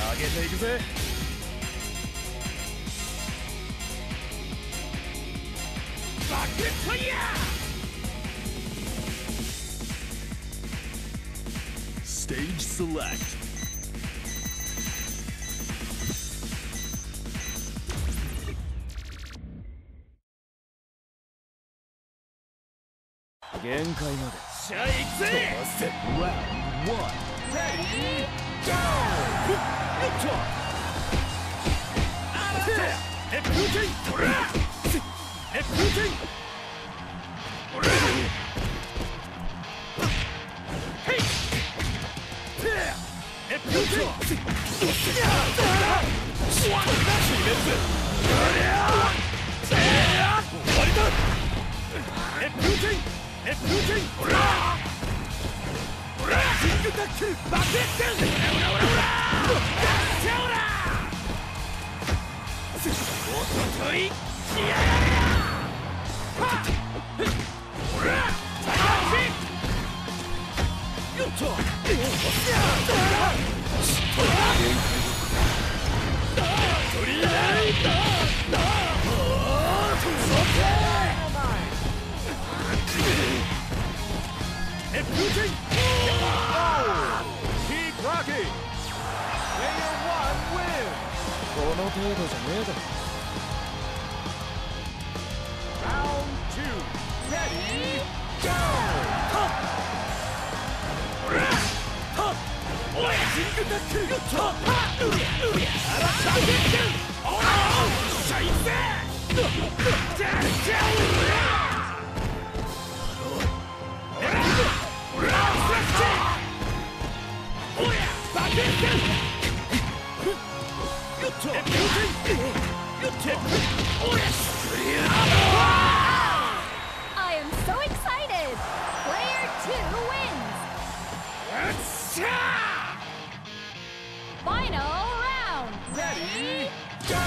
上げていくぜ。バックファイヤー。Stage select. 限界まで。しゃあ行くぜ。Round 1 Ready Go。エプーテイトラエプーテイトラヘイエプーテイ終わりだ。エプーテイエプーテイオラオラキングタックルバケットオラオラオラオラオラおとといしやがれやはっオラタッチよっとトリーライトKeep rocking! Player 1 win! この程度じゃねえだろ。Round 2 Ready Go! ほらはっおやジングタックルはっあら下げておらシャイゼジャジャオラ I am so excited! Player 2 wins! Final round! Ready, go!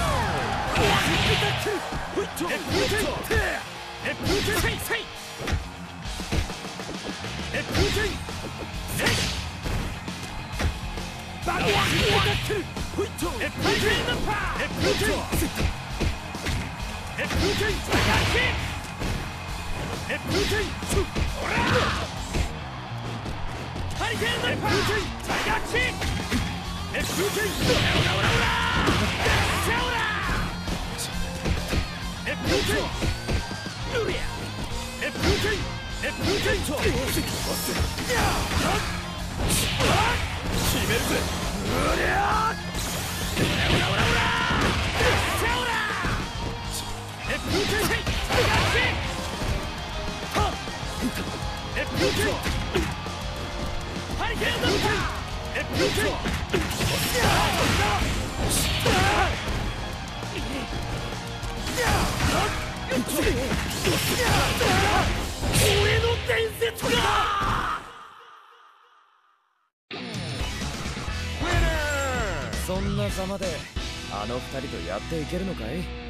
Winner! そんなざまであの二人とやっていけるのかい？